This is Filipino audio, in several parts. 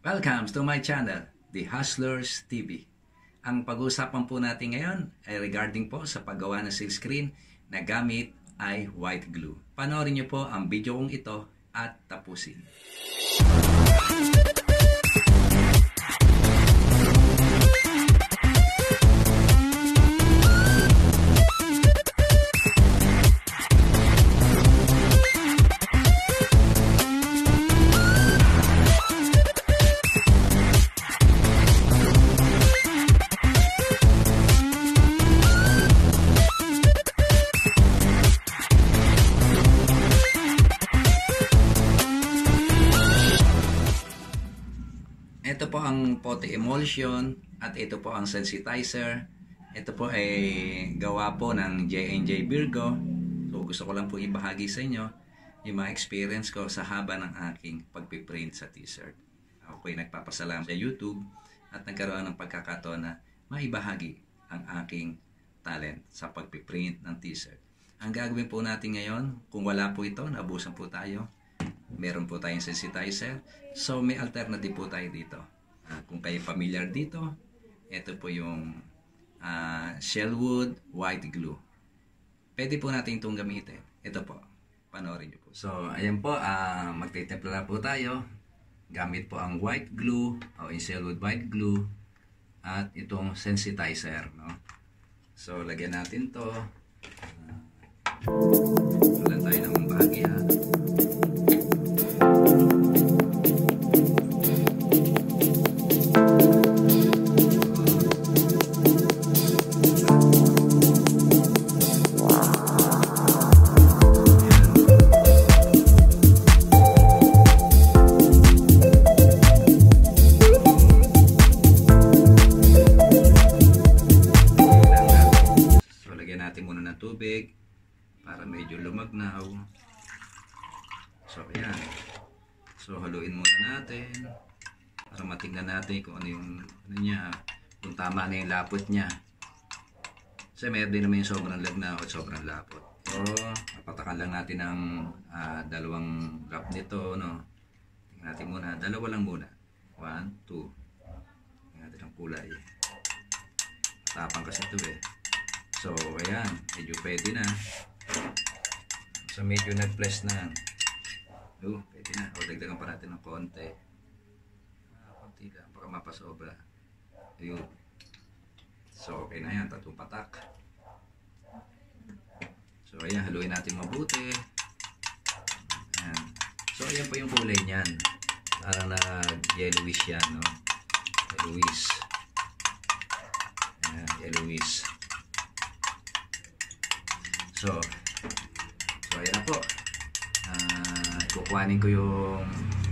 Welcome to my channel, The Hustlers TV. Ang pag-uusapan po natin ngayon ay regarding po sa paggawa ng silkscreen na gamit ay white glue. Panoorin niyo po ang video kong ito at tapusin. Ito po ang pote emulsion at ito po ang sensitizer. Ito po ay gawa po ng J&J Virgo. So gusto ko lang po ibahagi sa inyo yung mga experience ko sa haba ng aking pagpiprint sa t-shirt. Ako ay nagpapasalamat sa YouTube at nagkaroon ng pagkakataon na maibahagi ang aking talent sa pagpiprint ng t-shirt. Ang gagawin po natin ngayon, kung wala po ito, naubusan po tayo. Meron po tayong sensitizer. So, may alternative po tayo dito. Kung kayo familiar dito, ito po yung Shellwood White Glue. Pwede po natin itong gamitin. Ito po. Panoorin nyo po. So, ayan po. Magtitimpla po tayo. Gamit po ang white glue o yung Shellwood White Glue at itong sensitizer. No? So, lagyan natin to. Wala tayo ng bahagya. Natin muna ng tubig para medyo lumagnaw. So ayan, so haluin muna natin para matingnan natin kung ano yung niya, kung tama na yung lapot niya. Kasi meron din naman yung sobrang lagnaw at sobrang lapot. So papatakan lang natin ng dalawang wrap nito, no? Tingnan natin muna, dalawa lang muna, 1, 2. Tingnan natin ang kulay, tapang kasi ito eh. So, ayan, medyo pwede na. So, medyo nag-flash na. Pwede na. O, dagdagan pa natin ng konti. Konti lang, baka mapasobra. Ayun. So, okay na yan. 3 patak. So, ayan, haluin natin mabuti. Ayan. So, ayan pa yung kulay niyan. Parang na yellowish yan, no? Yellowish. Ayan, yellowish. So ayan na po. Kukuhanin ko yung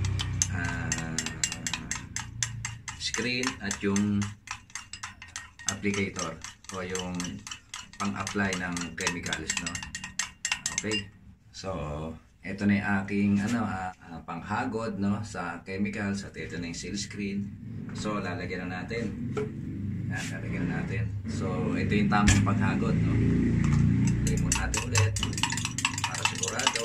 screen at yung applicator o yung pang-apply ng chemicals, no? Okay. So, ito na yung aking panghagod, no, sa chemicals at ito na yung seal screen. So, lalagyan na natin. Yan, lalagyan na natin. So, ito yung tamang paghagod, no? Lagyan mo natin ulit para sigurado.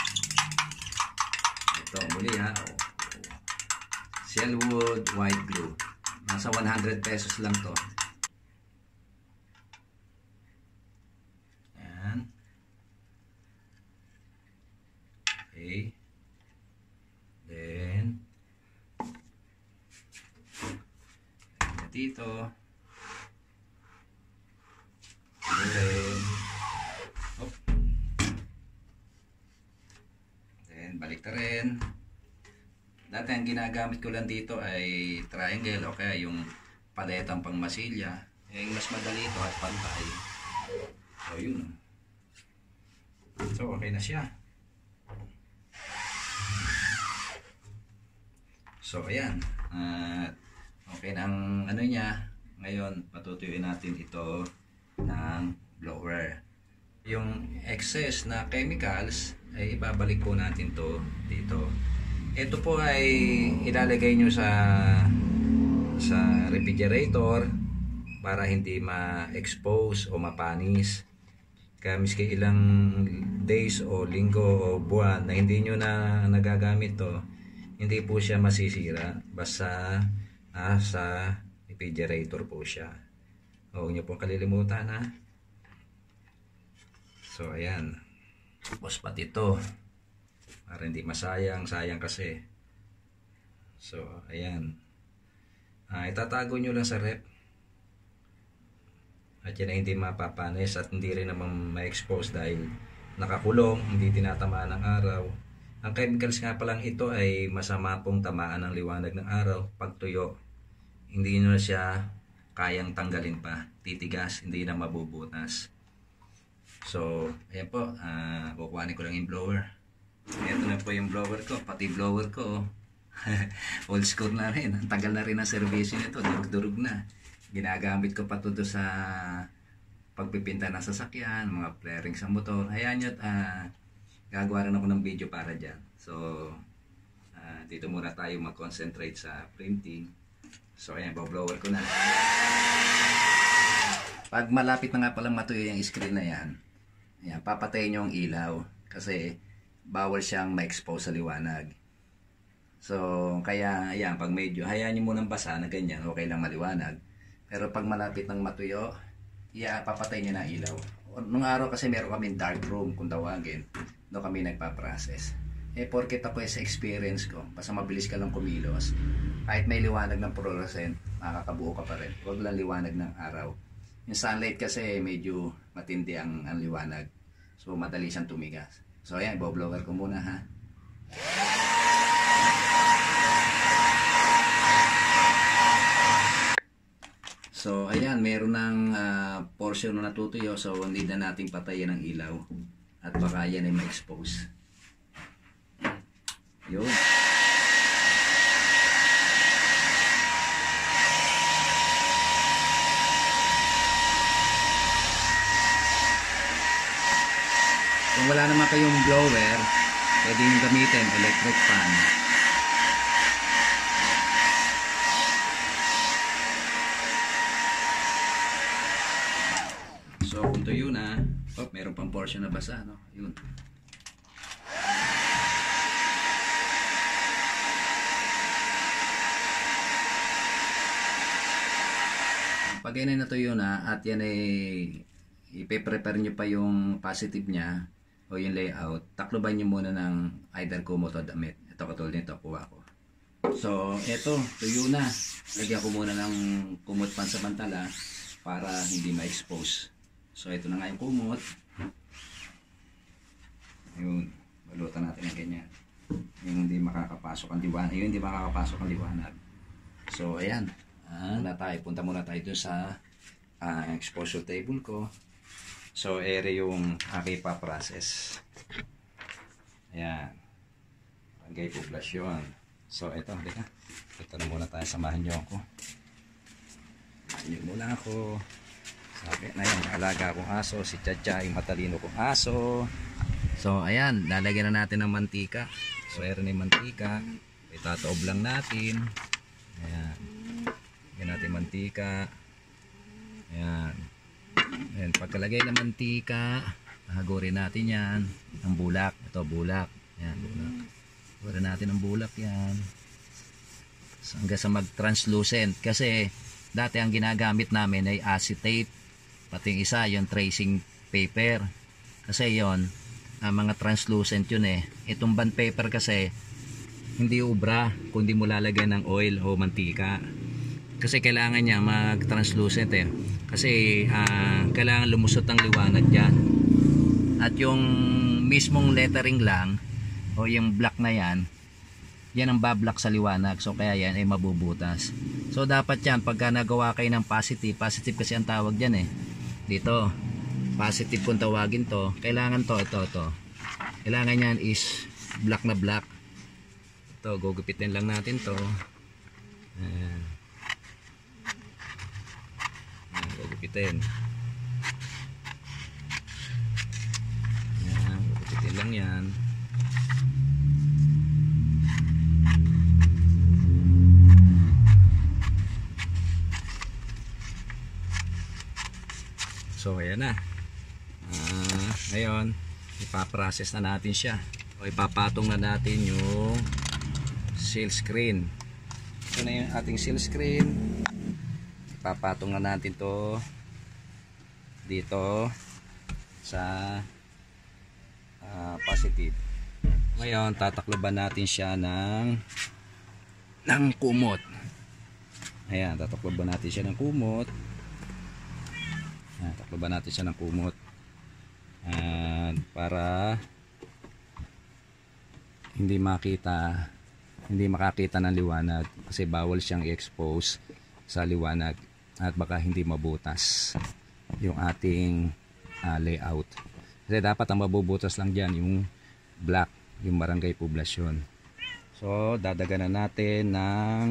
Ito muli ha, Shellwood White Glue, nasa 100 pesos lang to. Ayan. Okay. Then dito balik na rin. Dati ang ginagamit ko lang dito ay triangle o kaya yung paletang pang masilya. Mas madali ito at pantay. So yun. So okay na siya. So ayan. Okay na ang ano niya. Ngayon patutuyuin natin ito ng blower. Yung excess na chemicals ay ibabalik po natin to dito. Ito po ay ilalagay nyo sa refrigerator para hindi ma-expose o mapanis. Kaya miski ilang days o linggo o buwan na hindi nyo na nagagamit to, hindi po siya masisira basta nasa refrigerator po siya. Huwag niyo pong kalilimutan ha. So ayan, tapos pati ito para hindi masayang, sayang kasi. So ayan, itatago nyo lang sa rep at yan ay hindi mapapanis at hindi rin naman ma-expose dahil nakakulong, hindi tinatamaan ng araw. Ang chemicals nga palang ito ay masama pong tamaan ng liwanag ng araw. Pag tuyo, hindi nyo na siya kayang tanggalin pa, titigas, hindi na mabubutas. So ayan po, kukuhanin ko lang yung blower. Ito na po yung blower ko, pati blower ko old school na rin, ang tagal na rin ang servisyo nito, durug-durug na. Ginagamit ko pa ito sa pagpipinta ng sasakyan, mga flaring sa motor. Hayaan nyo at gagawa rin ako ng video para dyan. So dito muna tayo mag-concentrate sa printing. So ayan, blower ko na. Pag malapit na nga palang matuyo yung screen na yan, ayan, papatayin nyo ang ilaw kasi bawal siyang ma-expose sa liwanag. So kaya ayan, pag medyo hayaan nyo munang basa na ganyan, okay lang maliwanag. Pero pag malapit ng matuyo, papatay nyo na ilaw. Nung araw kasi meron kami dark room kung tawagin, doon kami nagpa-process. Porket ako sa experience ko, basta mabilis ka lang kumilos, kahit may liwanag ng fluorescent, makakabuo ka pa rin. Huwag lang liwanag ng araw. Yung sunlight kasi medyo matindi ang liwanag. So madali siyang tumigas. So ayan, iboblower ko muna ha. So ayan, meron ng portion na natutuyo, so hindi na nating patayin ang ilaw at baka yan ay ma-expose. Yun. Kung wala naman kayong blower, pwede nyo gamitin electric fan. So kung tuyo na, meron pang portion na basa, no? Yun. Pag yan ay natuyo na at yan ay ipe-prepare nyo pa yung positive nya o yung layout, takloban nyo muna ng either kumot o damit. Ito katulad nito, kuha ko. So eto, tuyo na. Lagyan ko muna ng kumot pansamantala para hindi ma-expose. So ito na nga yung kumot. Ayun, balutan natin ng ganyan. Yung hindi makakapasok ang liwanag. Yung hindi makakapasok ang liwanag. So ayan, punta muna tayo dun sa exposure table ko. So ere yung aking pa-process. Ayan, lagay poblasyon. So ito, halika, ito na muna tayo, samahan nyo ako. Samahan muna ako. Sabi na yan, alaga akong aso, si Chacha, yung matalino kong aso. So ayan, lalagyan na natin ng mantika. So ere na yung mantika, itataob lang natin. Ayan, lagyan natin mantika. Ayan. Ayan, pagkalagay ng mantika, hagurin natin yan ang bulak. Ito, bulak. Ayan, bulak. Hagurin natin ang bulak yan. So, hanggang sa mag-translucent. Kasi dati ang ginagamit namin ay acetate. Pati isa, yung tracing paper. Kasi yon mga translucent yun eh. Itong bond paper kasi, hindi ubra kung di mo lalagyan ng oil o mantika. Kasi kailangan niya mag-translucent eh. Kasi kailangan lumusot ang liwanag dyan. At yung mismong lettering lang o yung black na yan, yan ang bablock sa liwanag. So kaya yan ay mabubutas. So dapat yan, pagka nagawa kayo ng positive, positive kasi ang tawag dyan eh. Dito, positive kung tawagin to, kailangan to, ito. Kailangan yan is black na black. Ito, gugupitin lang natin to. Ayan. Gugupitin. Ayan, gugupitin lang yan. So ayan na. Ngayon ipaprocess na natin siya o ipapatong na natin yung seal screen. Ito na yung ating seal screen. Ipapatong na natin to dito sa positive. Ngayon tatakloban natin siya ng kumot. Ayan, tatakloban natin siya ng kumot. Ayan, takloban natin siya ng kumot. Para hindi makakita ng liwanag, kasi bawal siyang i-expose sa liwanag at baka hindi mabutas yung ating layout. Kasi dapat ang mabubutas lang dyan yung black, yung barangay poblasyon. So dadaganan natin ng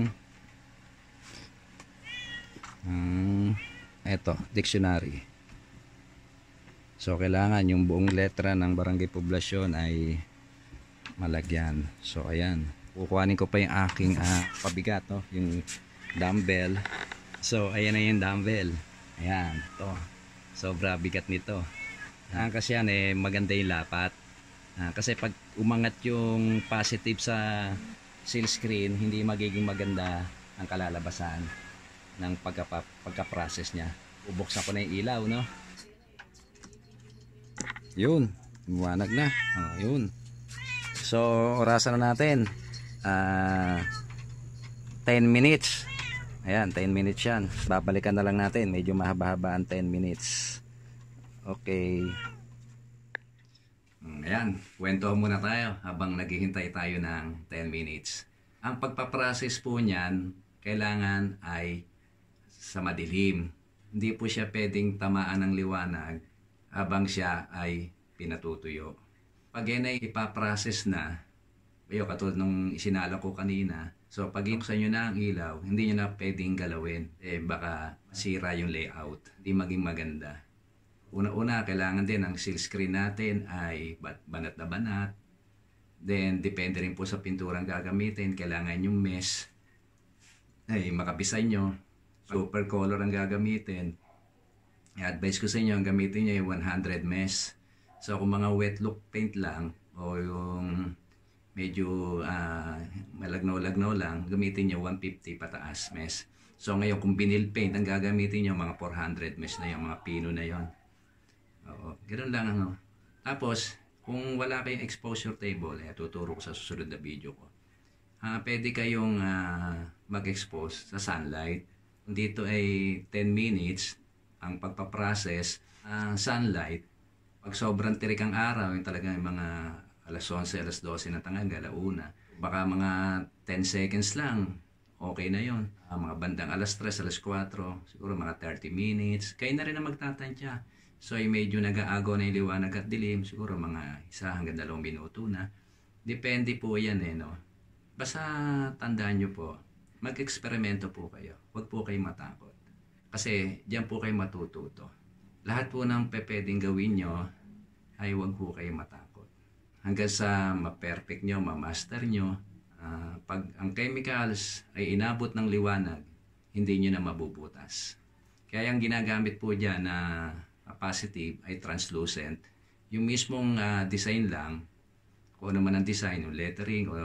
dictionary. So kailangan yung buong letra ng barangay poblasyon ay malagyan. So ayan, kukuhanin ko pa yung aking pabigat, no? Yung dumbbell. So ayan na yung dumbbell. Ayan, to. Sobra bigat nito. Kasi yan maganda yung lapat. Kasi pag umangat yung positive sa seal screen, hindi magiging maganda ang kalalabasan ng pagka-process niya. Bubuksan ko na yung ilaw, no? Yun, liwanag na. Yun. So orasan na natin 10 minutes. Ayan, 10 minutes yan. Babalikan na lang natin, medyo mahaba-haba ang 10 minutes. Okay. Ayan, kwento muna tayo habang naghihintay tayo ng 10 minutes. Ang pagpaprocess po niyan kailangan ay sa madilim. Hindi po siya pwedeng tamaan ng liwanag habang siya ay pinatutuyo. Pag yan ay ipaprocess na, katulad nung isinala ko kanina, so pag inuksan nyo na ang ilaw, hindi nyo na pwedeng galawin. Baka masira yung layout, hindi maging maganda. Una-una, kailangan din ang seal screen natin ay banat na banat. Then, depende rin po sa pinturang gagamitin. Kailangan yung mesh ay makapisan nyo. Super color ang gagamitin. I-advise ko sa inyo, ang gamitin nyo yung 100 mesh. So, kung mga wet look paint lang o yung medyo malagnaw-lagnaw lang, gamitin nyo 150 pataas mesh. So, ngayon kung vinyl paint ang gagamitin nyo, mga 400 mesh na yung mga pino na yon. Oo, ganoon lang ano. Tapos, kung wala kayong exposure table, tuturo ko sa susunod na video ko. Pwede kayong mag-expose sa sunlight. Dito ay 10 minutes ang pagpaprocess. Sunlight, pag sobrang tirik ang araw, yung talagang mga alas 11, alas 12 na tanghali, alauna, baka mga 10 seconds lang, okay na yon. Mga bandang alas 3, alas 4, siguro mga 30 minutes, kayo na rin ang magtatansya. So ay medyo nag-aagaw na yung liwanag at dilim, siguro mga 1 hanggang 2 minuto na. Depende po yan no. Basta tandaan nyo po, mag-eksperimento po kayo. Huwag po kayo matakot. Kasi diyan po kayo matututo. Lahat po ng pwedeng gawin nyo ay huwag po kayo matakot. Hanggang sa ma-perfect nyo, ma-master nyo, pag ang chemicals ay inabot ng liwanag, hindi nyo na mabubutas. Kaya ang ginagamit po dyan na positive ay translucent. Yung mismong design lang, kung ano man ang design, yung lettering o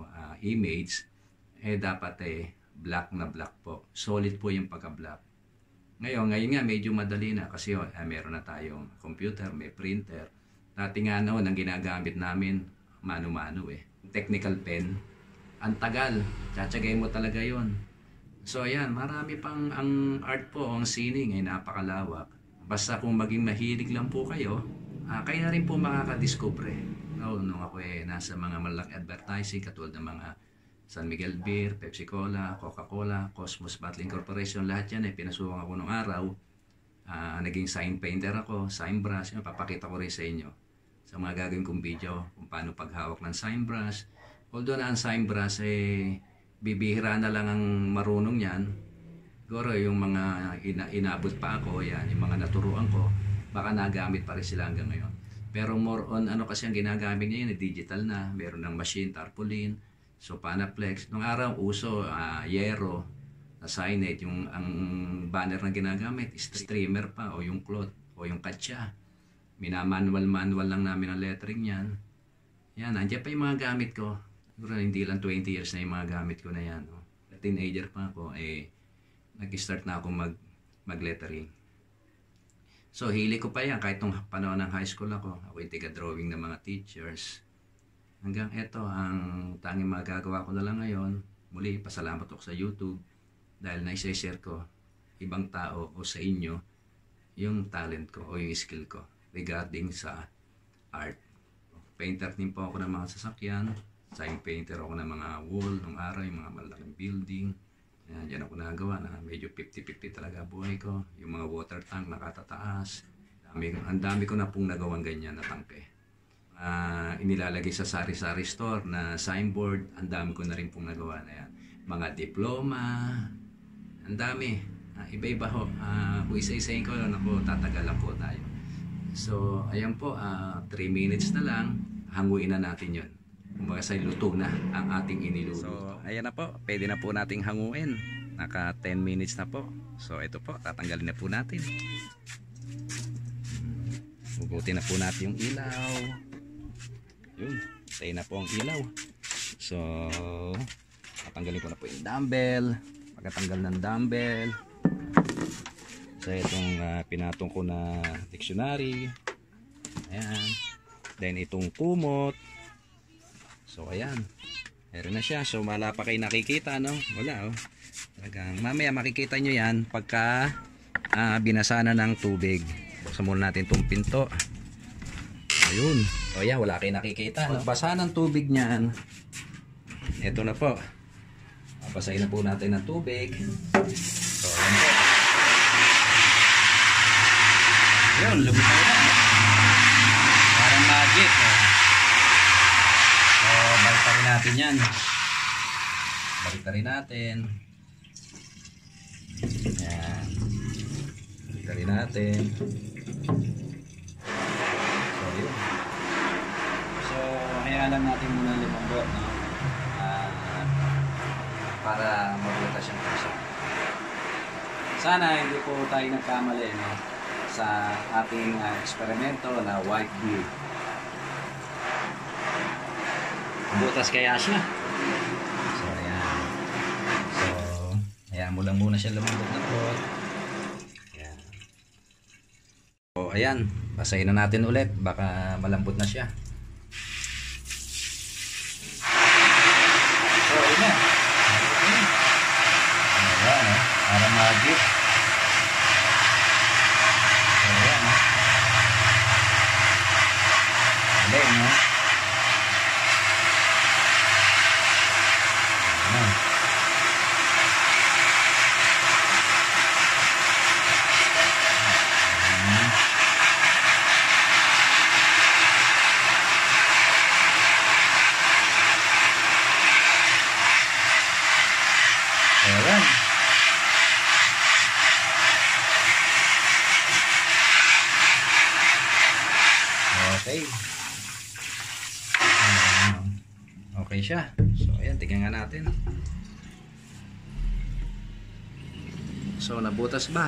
image, dapat black na black po. Solid po yung pagka-black. Ngayon nga medyo madali na kasi meron na tayong computer, may printer. Dati nga noon, ang ginagamit namin, mano-mano technical pen. Ang tagal, tsatsagay mo talaga yon. So ayan, marami pang ang art po, ang sining ay napakalawak. Basta kung maging mahilig lang po kayo, kayo na rin po makakadiscover. Nung ako nasa mga malaking advertising, katulad ng mga San Miguel Beer, Pepsi Cola, Coca-Cola, Cosmos Bottling Corporation, lahat yan pinasukan ako nung araw. Naging sign painter ako, sign brush, papakita ko rin sa inyo sa mga gagawin kong video kung paano paghawak ng sign brush. Although na ang sign brush bibihira na lang ang marunong yan. Siguro yung mga inabot pa ako, yan, yung mga naturuan ko, baka nagamit pa rin sila hanggang ngayon. Pero more on kasi ang ginagamit niya yun, digital na, meron ng machine, tarpaulin, so Panaplex. Nung araw uso yero na signage, yung ang banner na ginagamit streamer pa o yung cloth o yung katsa. Minamanual lang namin ang lettering niyan. Yan, nandiyan pa yung mga gamit ko. Siguro hindi lang 20 years na yung mga gamit ko na yan. No? Teenager pa ako, nag-start na ako mag-lettering. So, hili ko pa yan kahit nung panahon ng high school ako. Ako yung tiga-drawing ng mga teachers. Hanggang eto, ang tanging magagawa ko na lang ngayon, muli, pasalamat ako sa YouTube dahil na-share ko ibang tao o sa inyo yung talent ko o yung skill ko regarding sa art. Painter din po ako ng mga sasakyan. Sign painter ako ng mga wall nung araw, yung mga malaking building. Yan, dyan ako nagawa na medyo 50-50 talaga buhay ko. Yung mga water tank nakatataas. Ang dami ko na pong nagawang ganyan na tangke. Inilalagay sa sari-sari store na signboard. Ang dami ko na rin pong nagawa na yan. Mga diploma. Ang dami. Iba-iba ho. Kung isa-isayin ko, tatagalan po tayo. So, ayan po. 3 minutes na lang. Hanguin na natin yun. Kumbaga sa luto na ang ating iniluluto. So, ayan na po. Pwede na po nating hanguin. Naka 10 minutes na po. So, ito po. Tatanggalin na po natin. Hugutin na po natin yung ilaw. Yun. Stay na po ang ilaw. So, tatanggalin ko na po yung dumbbell. Pagkatanggal ng dumbbell. So, itong pinatong ko na dictionary. Ayan. Then, itong kumot. So ayan, meron na siya. So wala pa kayo nakikita, no? Wala, oh. Talagang mamaya makikita nyo yan pagka binasa na ng tubig. Buksan muna natin itong pinto. Ayun. O yan, wala kayo nakikita, no? Pagbasa ng tubig niyan, eto na po. Basahin na po natin ng tubig. So ayan po. Yun, lumitaw na. Parang magic, oh. So, balik rin natin yan. Balik rin natin. Yan. Balik rin natin. So, yun. So, hayaan lang natin muna lumambot, no? Para mabuta siyang pusa. Sana hindi po tayo nagkamali, no? Sa ating eksperimento na white beard. Butas kaya siya. So, ayan. So, hayaan mo lang muna siya lumambot na po. Ayan. So, ayan. Basahin na natin ulit. Baka malambot na siya. So, ayan na. Ayan, para magic. So, ayan. Ayan, no? Ayan. Okay. Okay siya. So, ayan. Tingnan nga natin. So, nabutas ba?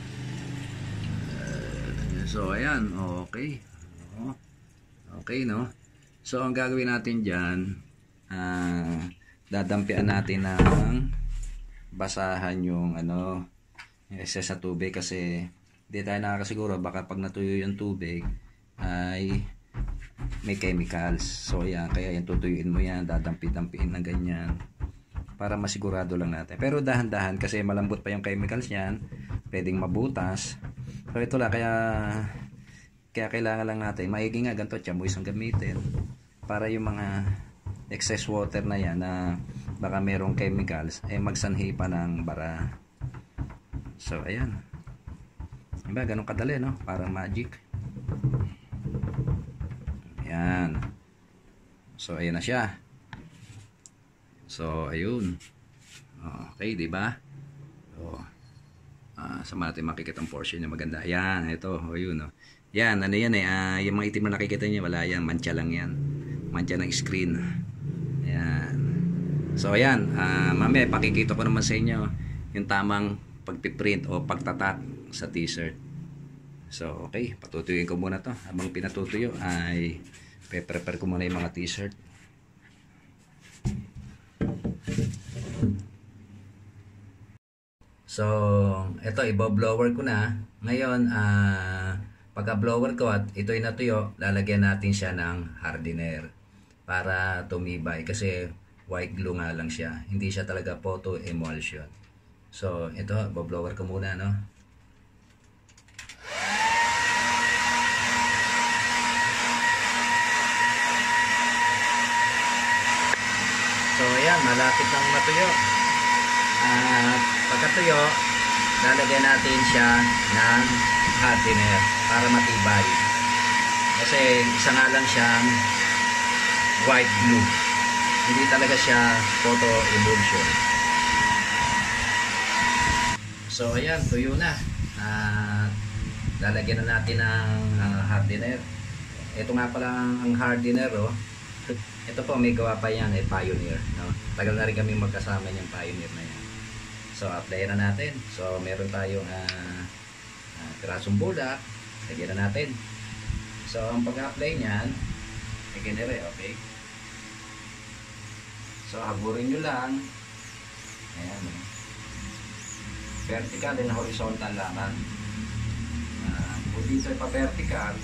So, ayan. Okay. Okay, no? So, ang gagawin natin dyan, dadampian natin ng basahan yung excess sa tubig kasi hindi tayo nakakasiguro baka pag natuyo yung tubig ay may chemicals. So yan, kaya yan tutuyuin mo yan, dadampi-dampiin ng ganyan para masigurado lang natin. Pero dahan-dahan kasi malambot pa yung chemicals niyan, pwedeng mabutas. So ito lang, kaya kailangan lang natin maigi nga ganito, chamoy ang gamitin para yung mga excess water na yan na baka merong chemicals magsanhi pa ng bara. So ayan, diba ganun kadali, no? Parang magic. Ayan. So ayan na siya. So ayun. Okay, diba? So, sa natin makikita ang portion niya maganda. Ayan, ito, yun, no? Yan, ano yan yung mga itim na nakikita niya, wala yan, mancha lang yan. Mancha ng screen. Ayan. So ayan, mamaya pakikita ko naman sa inyo yung tamang pagpiprint o pagtatak sa t-shirt. So okay, patutuyuin ko muna to. Habang pinatutuyo ay pe-prepare ko muna yung mga t-shirt. So, ito, ibo-blower ko na. Ngayon, pagka-blower ko at ito'y natuyo, lalagyan natin siya ng hardener para tumibay. Kasi white glue nga lang siya. Hindi siya talaga photo emulsion. So, ito, ibo-blower ko muna, no? So, ayan, malapit nang matuyo. Pagkatuyo, lalagyan natin siya ng hardener para matibay. Kasi isa nga lang siyang white glue. Hindi talaga siya photo emulsion. So, ayan, tuyo na. Lalagyan na natin ng hardener. Ito nga pala ang hardener, oh. Ito po, may gawa pa yan, Pioneer, no? Tagal na rin kami magkasama yung Pioneer na yan. So, apply na natin. So, meron tayong pirasong bulak. Lagyan na natin. So, ang pag-apply niyan, lagyan na rin, okay? So, haburin nyo lang. Ayan, eh. Vertical and horizontal lamang. Kung dito pa-vertical,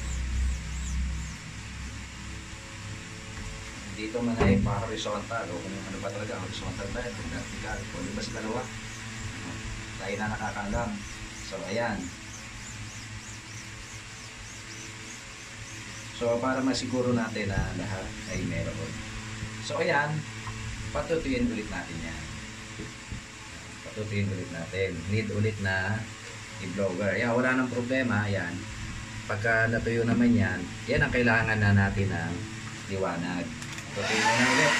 dito man ay pa-horizontal o kung ano ba talaga, horizontal ba ito, vertical, kung di ba sa dalawa, tayo na nakakalam. So, ayan. So, para masiguro natin na lahat ay meron. So, ayan, patutuyin ulit natin yan. Patutuyin ulit natin. Need ulit na i-blower. Ayan, wala nang problema. Ayan. Pagka natuyo naman yan, yan ang kailangan na natin ng liwanag. Patutuyin mo na ulit.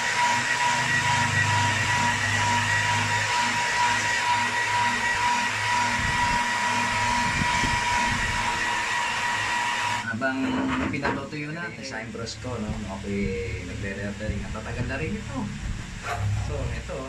Habang pinatutuyo natin, sign brush ko, no? Okay, nagre-lettering. At tatagal na rin ito. So, ito.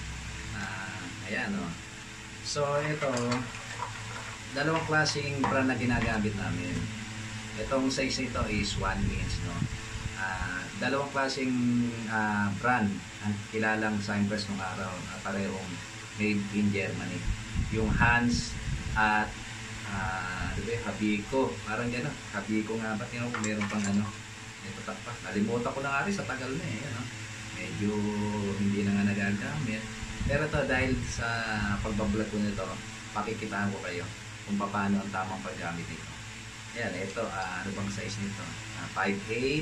Ayan, no? So, ito. Dalawang klaseng brand na ginagamit namin. Itong size nito is 1 inch, no? Dalawang klaseng brand ang kilalang sign brush nung araw. Parehong made in Germany. Yung Hans at Habiko, parang gano'n. Habiko nga ba? Tingnan ko meron pang ano. Ito pa. Nalimutan ko na nga rin sa tagal na eh. Ano? Medyo hindi na nga nagagamit. Pero ito dahil sa pagbablog ko nito, pakikitaan ko kayo kung paano ang tamang paggamit nito. Ayan, ito, ano bang size nito? 5'8".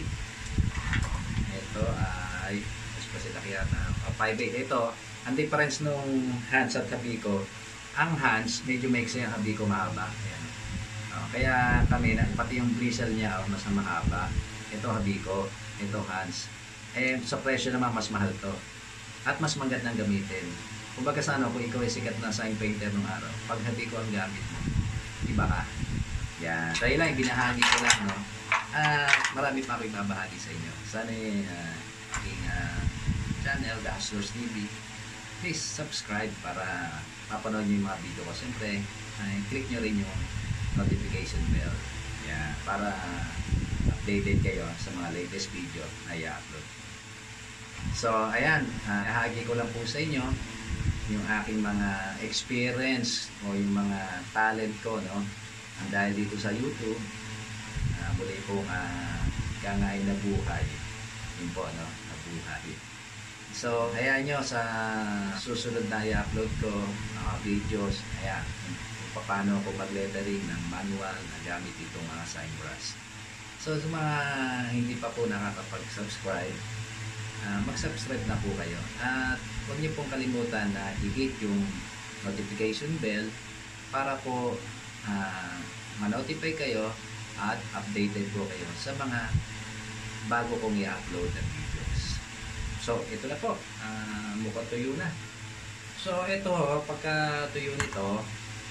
Ito ay, mas pa sila kaya na 5'8". Ito, ang difference nung Hans at Habiko, ang Hans, medyo maiksi, ang Habiko mahaba. Ayan. Kaya kami, pati yung bristle niya mas mahaba. Ito Habiko, ito Hans. Eh, sa presyo naman, mas mahal to. At mas magandang gamitin. Kumbaga sa ano, kung ikaw ay sikat na sign painter nung araw, pag Habiko ang gamit mo, iba ka. Yan. Tayo lang, binahagi ko lang, no? Marami pa ako ibabahagi sa inyo. Sana aking channel, The Hustlers TV. Please subscribe para mapanood nyo yung mga video ko. Siyempre, click nyo rin yung notification bell. Yan. Para updated kayo sa mga latest video na i-upload. So, ayan. Ihahagi ko lang po sa inyo yung aking mga experience o yung mga talent ko, no? Dahil dito sa YouTube, muli pong kangain na buhay. Yun po, no? Na buhay. So, ayan nyo sa susunod na i-upload ko mga videos. Ayan, kung paano ako mag-lettering ng manual na gamit itong mga sign brush. So, sa mga hindi pa po nakakapag-subscribe, mag-subscribe na po kayo. At huwag niyo pong kalimutan na i-hit yung notification bell para po ma-notify kayo at updated po kayo sa mga bago kong i-upload na videos. So, ito na po. Mukhang tuyo na. So, ito, pagka tuyo nito,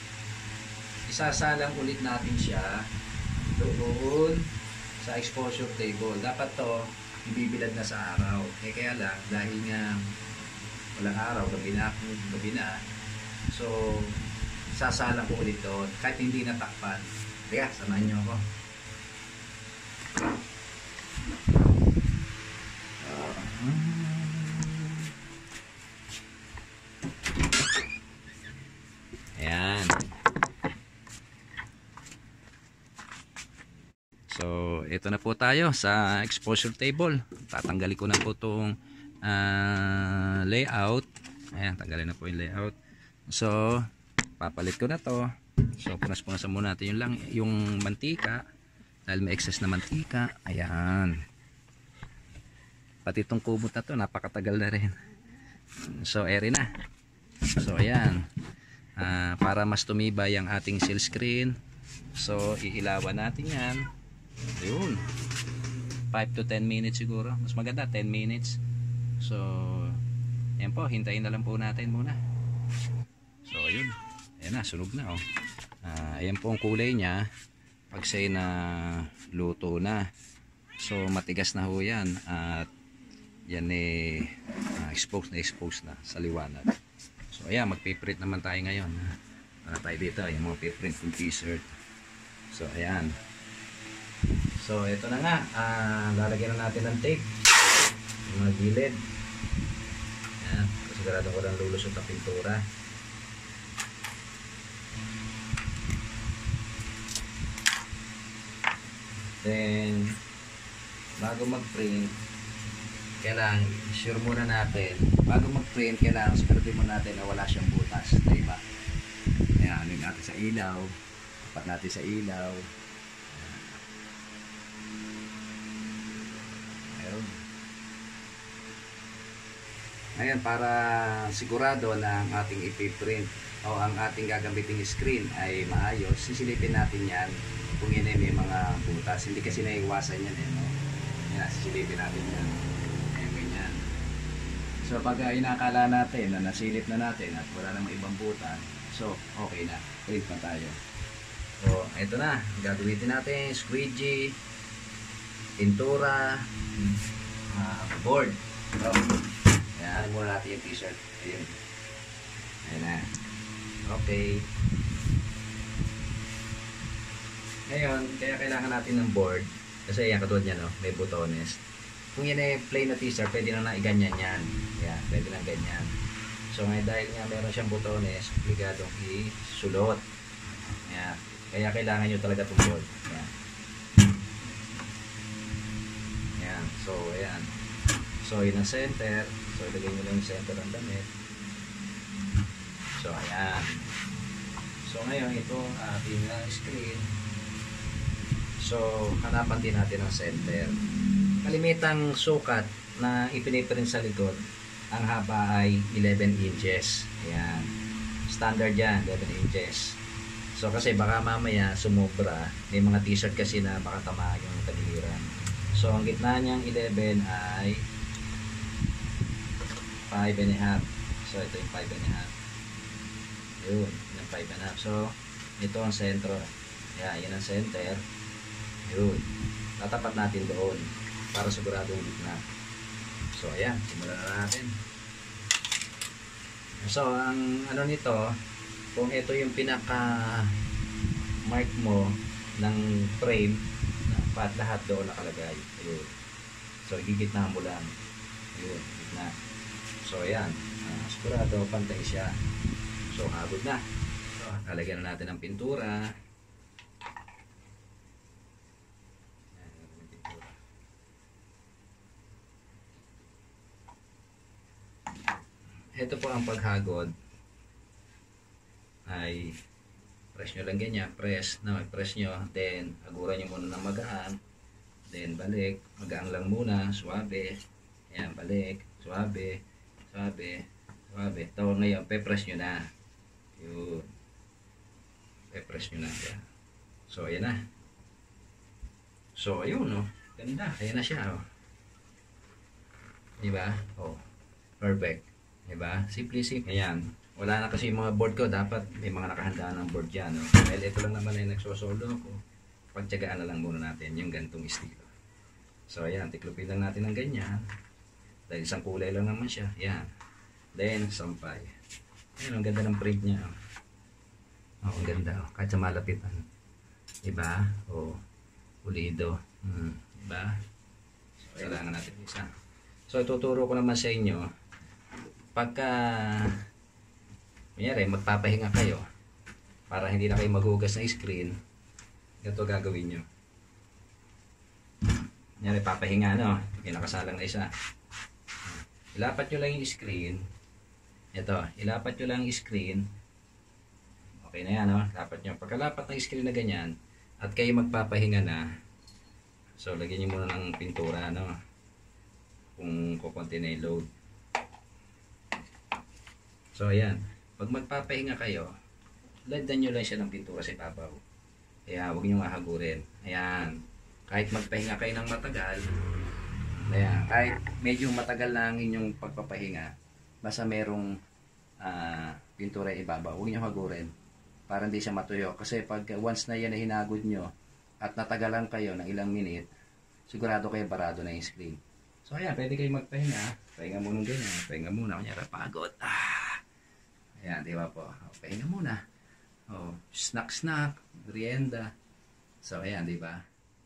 isasalang ulit natin siya doon sa exposure table. Dapat to ibibilad na sa araw. Kaya lang, dahil nga walang araw, gabi na. So, sasalang ko ulit doon kahit hindi natakpan. Kaya, samahan nyo ako. ito na po tayo sa exposure table. Tatanggalin ko na po itong layout. Ayan, tanggalin na po yung layout. So, papalit ko na to. So, punas-punasan muna natin yung mantika. Dahil may excess na mantika. Ayan. Pati itong kumot na to, napakatagal na rin. So, eri na. So, ayan. Para mas tumibay ang ating seal screen. So, iilawan natin yan. Ayun. 5 to 10 minutes siguro. Mas maganda, 10 minutes. So, ayan po. Hintayin na lang po natin muna. So, ayun. Ayan na, sunog na. Ayan po ang kulay niya. Pag say na luto na. So, matigas na ho yan. At yan expose na sa liwanag. So, ayan. Magpiprint naman tayo ngayon. Para tayo dito. Yung mga piprint ng t-shirt. So, ayan. So, ito na nga. Lalagyan na natin ng tape. Yung mga gilid. Ayan. Sigurado ko lang lulusot ang pintura. Then, bago mag-print, kailangan sure muna natin. Bago mag-print, kailangan sigurado muna natin na wala siyang butas. Diba? Ayan, ano natin sa ilaw. Tapat natin sa ilaw. Ayun. Ayan, para sigurado na ang ating ipiprint o ang ating gagamitin screen ay maayos, sisilipin natin yan kung yan ay may mga butas. Hindi kasi naiwasan yan no? Yan, sisilipin natin yan. Ayan, ganyan. So, pag inakala natin na nasilip na natin at wala namang ibang butas, so, okay na. Print na tayo. So, ito na. Gagamitin natin squeegee, pintura, board. So, ayan, muna natin yung t-shirt. Ayun. Ayan na. Okay. Ngayon, kaya kailangan natin ng board. Kasi yan, katulad yan, no? May butones. Kung yan ay plain na t-shirt, pwede na iganyan yan. Yan, pwede na ganyan. So, ngayon dahil nga meron siyang butones, obligadong isulot. Yan. Kaya kailangan nyo talaga itong board. Yan. Yan. So, ayan. So, yun ang center. So, ilagay nyo lang yung center ng damit. So, ayan. So, ngayon, ito ating screen. So, hanapan din natin ang center. Kalimitang sukat na ipiniprint sa likod, ang haba ay 11 inches. Ayan. Standard yan, 11 inches. So, kasi baka mamaya sumobra. May mga t-shirt kasi na baka tamaan yung tagiliran. So, ang gitna niyang 11 ay 5.5. So, ito yung 5.5. Yun, yung 5.5. So, ito ang sentro. Ayan, yun ang center. Yun. Tatapat natin doon para siguradong gitna. So, ayan. Simulan na natin. So, ang ano nito, kung ito yung pinaka-mark mo ng frame, lahat doon nakalagay. Ayun. So, igigitna mo lang. Ayun, gitna. So, ayan. Sigurado, pantay siya. So, agad na. So, lalagyan na natin ng pintura. Ito po ang paghagod ay press nyo lang ganyan, press nyo, then haguran nyo muna ng magaan, then balik, magaan lang muna, suwabe, ayan, balik, suwabe, suwabe, suwabe. Ito ngayon, pe-press nyo na, yun, pe-press nyo na, yan. So ayan na, so ayun, no, ganda, ayan na siya, oh. Diba? Oh, perfect. Diba? Simple. Ayan. Wala na kasi yung mga board ko. Dapat may mga nakahanda ng board dyan. No? Dahil ito lang naman ay nagsosolo ko. Pagtsagaan na lang muna natin yung gantong estilo. So, ayan. Tiklupin lang natin ng ganyan. Dahil isang kulay lang naman siya. Ayan. Then, sampay. Ayan. Ang ganda ng print niya. Oh, ang ganda. Oh. Kahit sa malapitan. Diba? O, pulido. Diba? So, kailangan natin isa. So, ituturo ko naman sa inyo. Pagka kunyari magpapahinga kayo para hindi na kayo maghugas ng screen, ito gagawin nyo. Kunyari, papahinga, no? May nakasalang na isa. Ilapat nyo lang yung screen. Ito, ilapat nyo lang yung screen. Okay na yan, no? Lapat nyo. Pagkalapat ng screen na ganyan, at kayo magpapahinga na, so, lagyan nyo muna ng pintura, no? Kung kukunti na yung load. So, ayan. Pag magpapahinga kayo, lagyan nyo lang siya ng pintura sa ibabaw. Kaya, huwag nyo mahagurin. Ayan. Kahit magpahinga kayo ng matagal, ayan, kahit medyo matagal na ang inyong pagpapahinga, basta merong pintura ibabaw, huwag nyo hagurin para hindi siya matuyo. Kasi pag once na yan na hinagod nyo at natagalan kayo ng ilang minute, sigurado kayo barado na yung screen. So ayan, pwede kayo magpahinga. Pahinga muna ganyan. Pahinga muna. Kunyara, pagod. Ayan, di ba po? Pahinga muna. Snack, merienda. So ayan, di ba?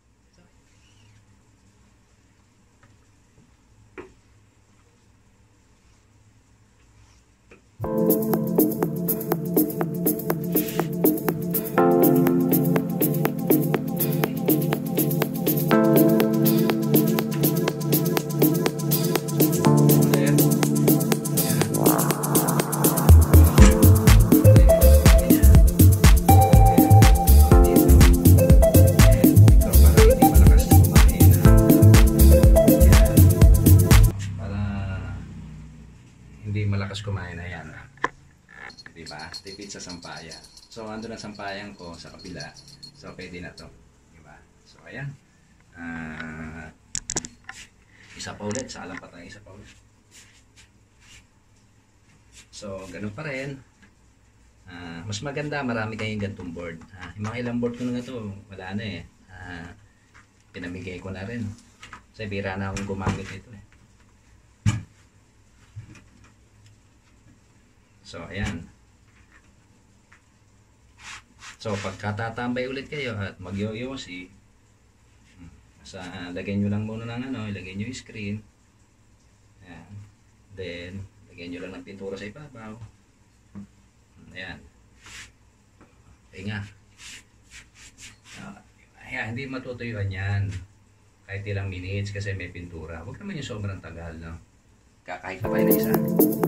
Hindi malakas kumain na yan. Diba? Tipid sa sampayan. So, ando na sampayan ko sa kabila. So, pwede na to. Diba? So, ayan. Isa pa ulit. Sa alam pa tayo. Isa pa ulit. So, ganun pa rin. Mas maganda. Marami kayong gantong board. Yung mga ilang board ko na to, wala na eh. Pinamigay ko na rin. Kasi bira na akong gumamit ito eh. So, ayan. So, pagkatatambay ulit kayo at magyoyosi, lagyan nyo lang muna ng ilagay nyo yung screen. Ayan. Then, lagyan nyo lang ng pintura sa ibabaw. Ayan. Pahinga. Ayan, hindi matutuyuan yan. Kahit ilang minutes kasi may pintura. Huwag naman yung sobrang tagal, no? Kahit na tayo na isa.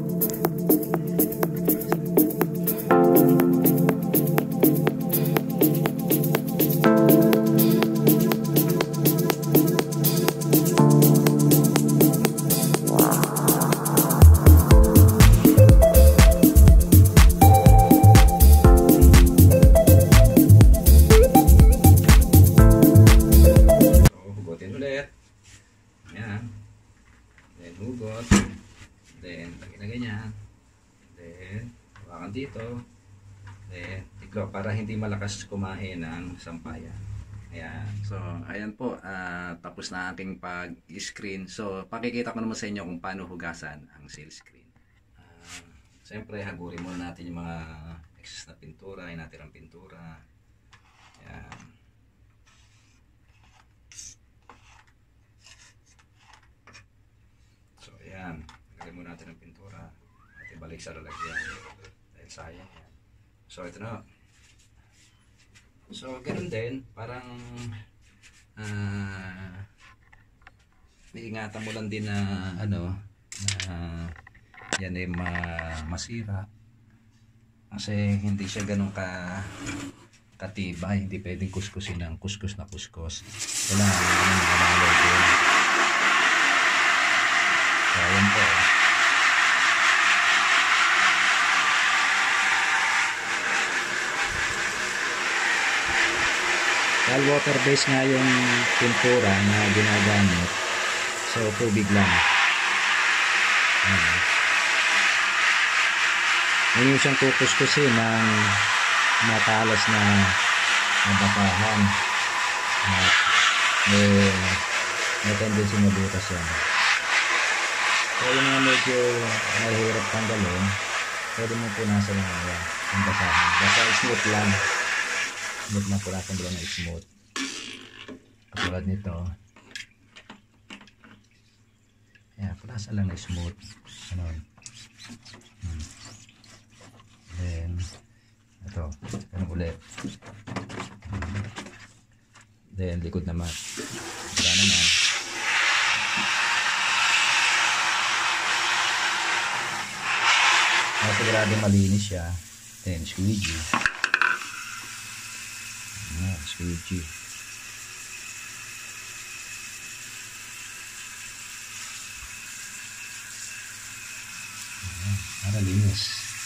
Hugot, then lagyan na ganyan, then hawakan dito, then tiklo para hindi malakas kumain ng sampayan. Ayan. So ayan po, tapos na aking pag-screen. So pakikita ko naman sa inyo kung paano hugasan ang seal screen. Siyempre hagurin muna natin yung mga excess na pintura, yung natirang pintura. Ayan. Ayan, lagyan muna natin ng pintura at ibalik sa lalagyan dahil sayang yan. So ito na. So ganoon din, parang iingatan mo lang din na yan ay masira kasi hindi siya ganun katibay, hindi pwedeng kuskusin ng kuskus na kuskus. Kailangan naman din. So, ayan po. Dahil water based nga yung pintura na ginagamit. So, tubig lang. Ngayon yung siyang kukuskusin ng matalas na nabapahan. May tendency na butas yan. So yung mga medyo mahirap tanggalin, pwede mo punasan lang yan ang basahan. Basta smooth lang. Smooth lang, punasan mo lang na smooth. Katulad nito. Ayan, punasan lang na smooth. Then, ito. Ganun ulit. Then, likod naman. Wala naman. sigurado malinis siya. Then squeegee. Squeegee. Para linis.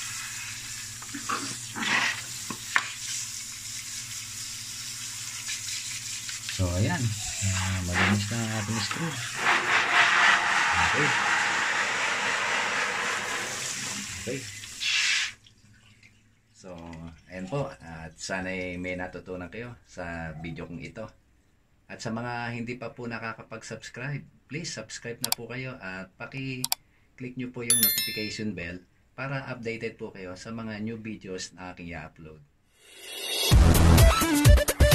So ayan, malinis na ang ating screw. Okay. Okay. So, ayan po. At sana'y may natutunan kayo sa video kong ito. At sa mga hindi pa po nakakapag-subscribe, please subscribe na po kayo at paki-click nyo po yung notification bell para updated po kayo sa mga new videos na aking i-upload.